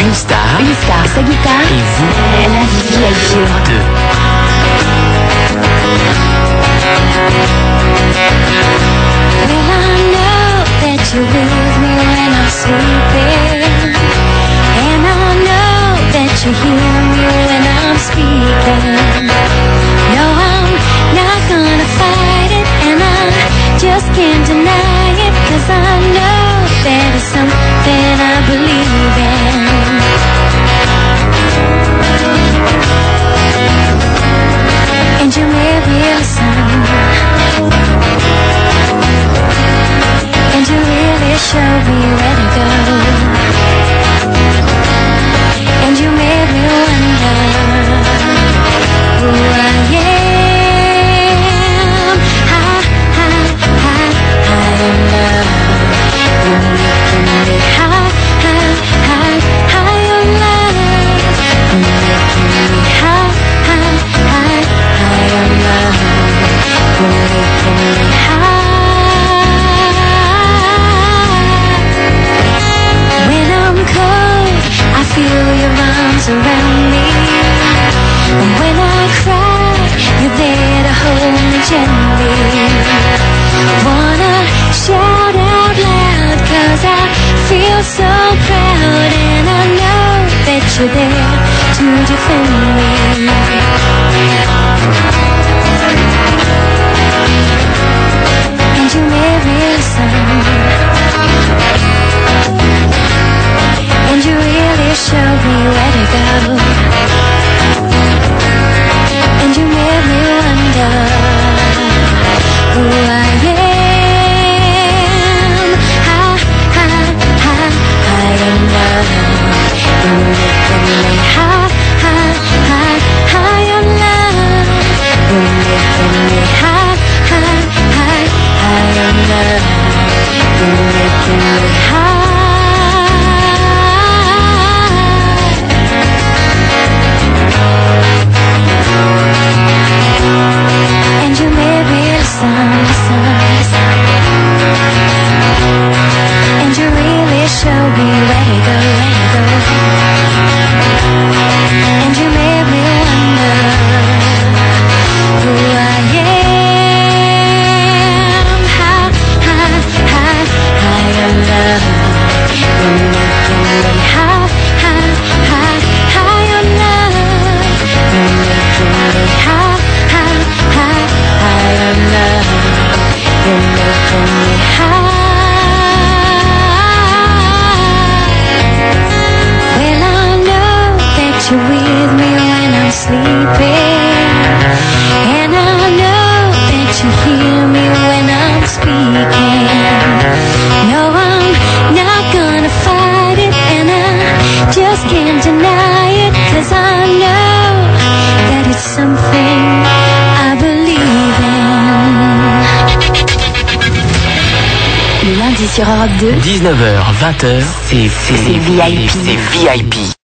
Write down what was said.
Une star, sa guitare, et vous, la VIP. deux. Well, I know that you're with me when I'm sleeping, and I know that you hear me when I'm speaking. No, I'm not gonna fight it, and I just can't deny it, 'cause I know that it's something I believe in. And you may be listen, and you really show me where to go, and you made me wonder who I am. High in love, you're making me high in love, you're making me high in love, you're making me high. When I'm cold, I feel your arms around me, and when I cry, you're there to hold me gently. Wanna shout out loud, 'cause I feel so proud, and I know that you're there to defend me. And you made me listen, and you really showed me where to go, and you made me wonder who I am. High in love, you're making me high in love, you're making me high in love, you're making me high. And you made me listen, and you really showed me where to go, and you made me wonder who I am. High in love, you're making me high in love, you're making me high in love, you're making me high. Well, I know that you're with me when I'm sleeping, and I know that you hear me when I'm speaking. No, I'm not gonna fight it, and I just can't deny it, 'cause I know that it's something I believe in. Le lundi sur Europe 2, 19h, 20h, c'est VIP.